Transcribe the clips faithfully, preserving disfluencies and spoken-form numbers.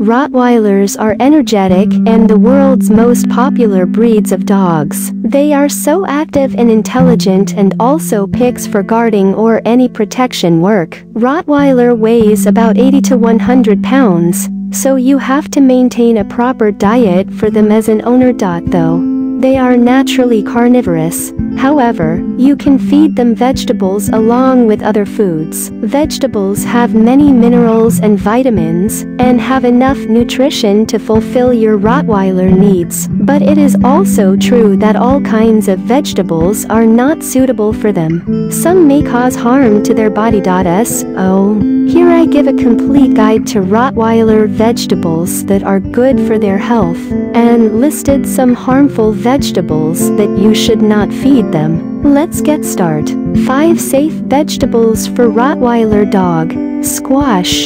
Rottweilers are energetic and the world's most popular breeds of dogs. They are so active and intelligent and also picks for guarding or any protection work. Rottweiler weighs about eighty to one hundred pounds, so you have to maintain a proper diet for them as an owner. Though they are naturally carnivorous, however, you can feed them vegetables along with other foods. Vegetables have many minerals and vitamins, and have enough nutrition to fulfill your Rottweiler needs. But it is also true that all kinds of vegetables are not suitable for them. Some may cause harm to their body. So, here I give a complete guide to Rottweiler vegetables that are good for their health, and listed some harmful vegetables that you should not feed them. Let's get started. five safe vegetables for Rottweiler dog. Squash,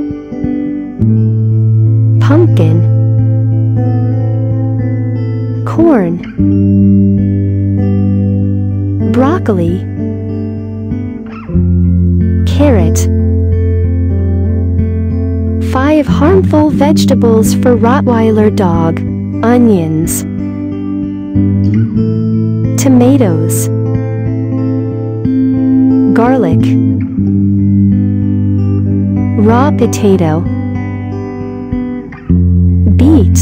pumpkin, corn, broccoli, carrot. five harmful vegetables for Rottweiler dog. Onions, tomatoes, garlic, raw potato, beet.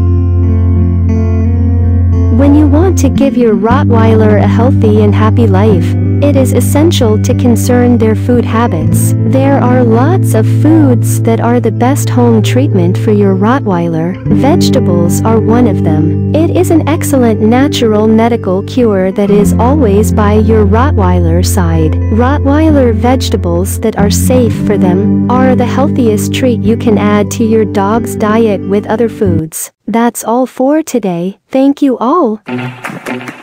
When you want to give your Rottweiler a healthy and happy life, it is essential to concern their food habits. There are lots of foods that are the best home treatment for your Rottweiler. Vegetables are one of them. It is an excellent natural medical cure that is always by your Rottweiler side. Rottweiler vegetables that are safe for them are the healthiest treat you can add to your dog's diet with other foods. That's all for today. Thank you all.